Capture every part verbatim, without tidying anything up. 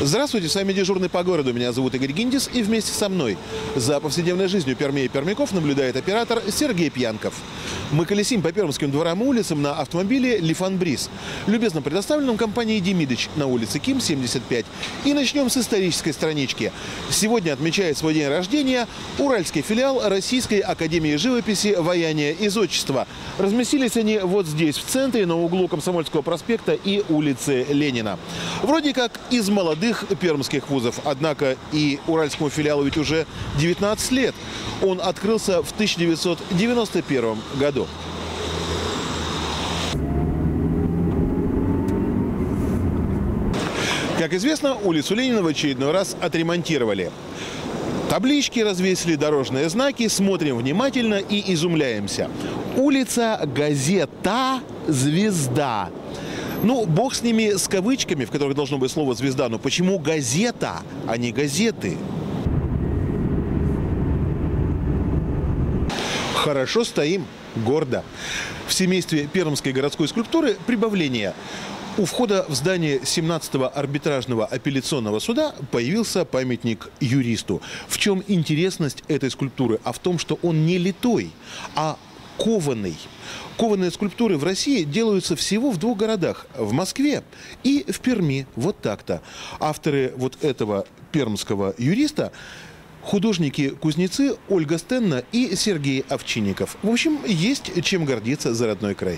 Здравствуйте, с вами дежурный по городу. Меня зовут Игорь Гиндис, и вместе со мной за повседневной жизнью Пермей и пермяков наблюдает оператор Сергей Пьянков. Мы колесим по пермским дворам и улицам на автомобиле Лифан Бриз, любезно предоставленном компанией Демидыч на улице Ким, семьдесят пять. И начнем с исторической странички. Сегодня отмечает свой день рождения уральский филиал Российской академии живописи «Ваяние из отчества». Разместились они вот здесь, в центре, на углу Комсомольского проспекта и улицы Ленина. Вроде как из молодых пермских вузов. Однако и уральскому филиалу ведь уже девятнадцать лет. Он открылся в тысяча девятьсот девяносто первом году. Как известно, улицу Ленина в очередной раз отремонтировали. Таблички развесили, дорожные знаки. Смотрим внимательно и изумляемся. Улица Газета Звезда. Ну, бог с ними, с кавычками, в которых должно быть слово «звезда». Но почему газета, а не газеты? Хорошо стоим, гордо. В семействе пермской городской скульптуры прибавление. У входа в здание семнадцатого арбитражного апелляционного суда появился памятник юристу. В чем интересность этой скульптуры? А в том, что он не литой, а кованый. Кованые скульптуры в России делаются всего в двух городах – в Москве и в Перми. Вот так-то. Авторы вот этого пермского юриста – художники-кузнецы Ольга Стенна и Сергей Овчинников. В общем, есть чем гордиться за родной край.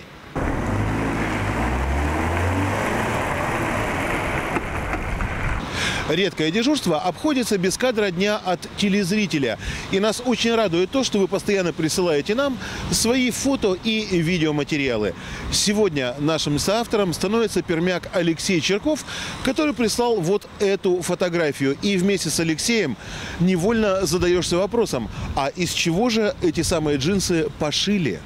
Редкое дежурство обходится без кадра дня от телезрителя. И нас очень радует то, что вы постоянно присылаете нам свои фото и видеоматериалы. Сегодня нашим соавтором становится пермяк Алексей Черков, который прислал вот эту фотографию. И вместе с Алексеем невольно задаешься вопросом, а из чего же эти самые джинсы пошили?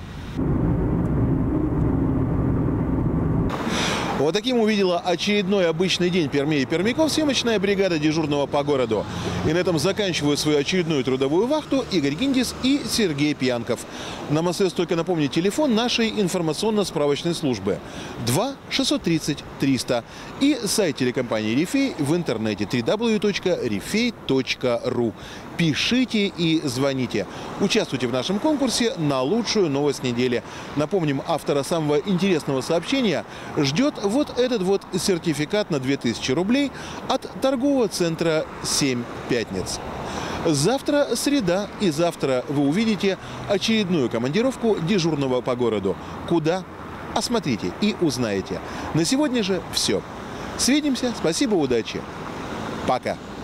Вот таким увидела очередной обычный день Пермей и пермяков съемочная бригада дежурного по городу. И на этом заканчивают свою очередную трудовую вахту Игорь Гиндис и Сергей Пьянков. Нам остается только напомнить телефон нашей информационно-справочной службы два шестьсот тридцать триста и сайт телекомпании «Рифей» в интернете дабл ю дабл ю дабл ю точка рифей точка ру. Пишите и звоните. Участвуйте в нашем конкурсе на лучшую новость недели. Напомним, автора самого интересного сообщения ждет вот этот вот сертификат на две тысячи рублей от торгового центра «Семь пятниц». Завтра среда, и завтра вы увидите очередную командировку дежурного по городу. Куда? Осмотрите и узнаете. На сегодня же все. Свидимся. Спасибо, удачи. Пока.